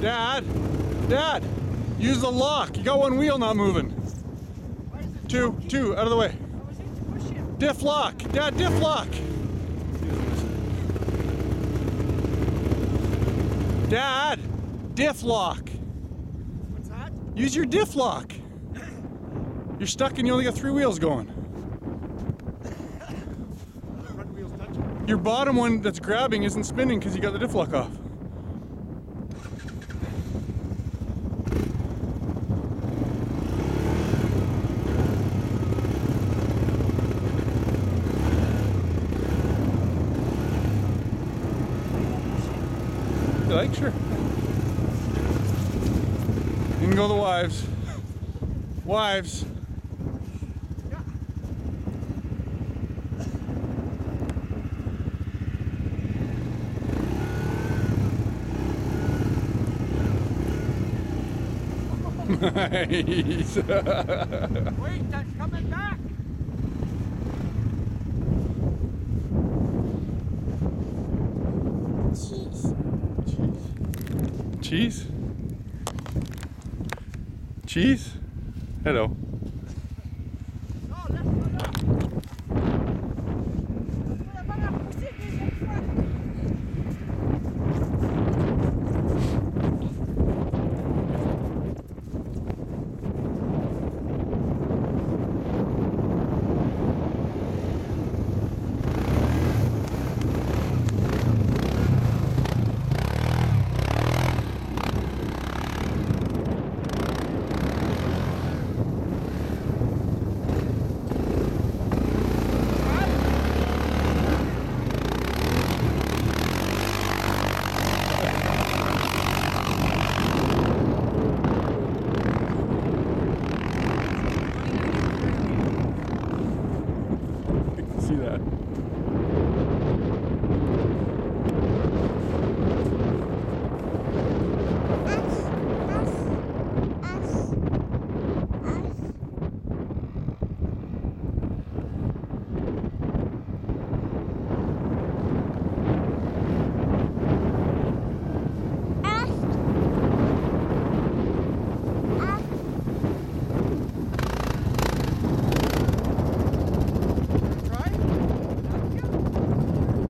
Dad! Dad! Use the lock! You got one wheel not moving. Two, out of the way. Diff lock! Dad, diff lock! Dad! Diff lock! What's that? Use your diff lock! You're stuck and you only got 3 wheels going. The front wheel's touching. Your bottom one that's grabbing isn't spinning because you got the diff lock off. You like? Sure. You can go the wives. Wives. Nice. Wait, that's coming back. Cheese? Cheese? Hello.